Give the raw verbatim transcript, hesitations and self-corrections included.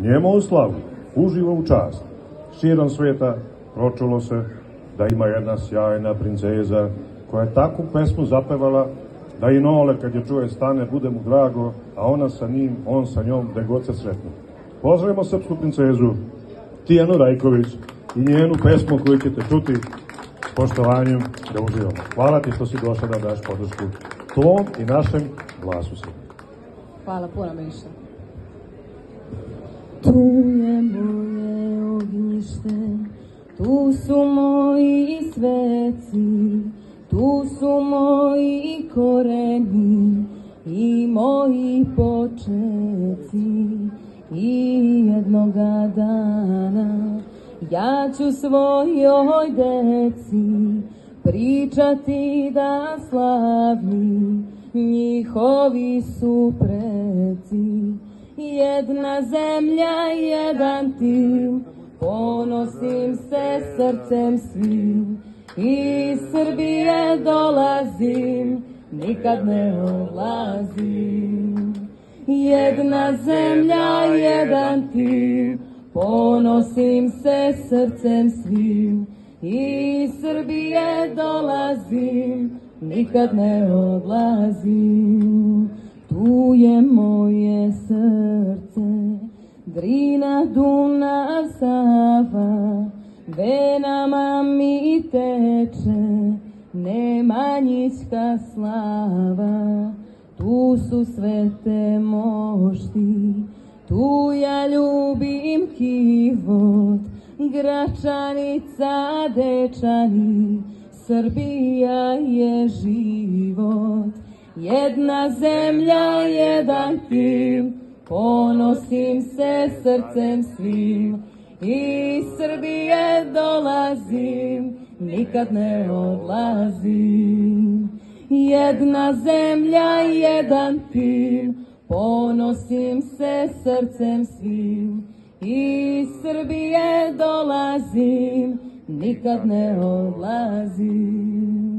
njemu u slavu, uživo u čast. Širom svijeta pročulo se da ima jedna sjajna princeza koja je takvu pesmu zapevala da i Nole kad je čuje stane bude mu drago, a ona sa njim, on sa njom, da god se sretnu. Pozdravimo srpsku princezu Tijanu Rajković i njenu pesmu koju ćete čuti s poštovanjem da uživamo. Hvala ti što si došla da daš podršku tvom i našem glasu Srbije. Hvala puno, Miša. Tu je moje ognjište, tu su moji sveci, tu su moji koreni i moji počeci. I jednoga dana ja ću svojoj deci pričati da slavni njihovi su preci. Jedna zemlja, jedan tim, ponosim se srcem svim. Iz Srbije dolazim, nikad ne odlazim. Jedna zemlja, jedan tim, ponosim se srcem svim. Iz Srbije dolazim, nikad ne odlazim. Tu je moje srce, Drina, Dunav, Sava, venama mi teče Nemanjićka slava. Tu su svete mošti, tu ja ljubim Kivot, Gračanica, Dečani, Srbija je život. Jedna zemlja, jedan tim, ponosim se srcem svim. Iz Srbije dolazim, nikad ne odlazim. Jedna zemlja, jedan tim, ponosim se srcem svim. Iz Srbije dolazim, nikad ne odlazim.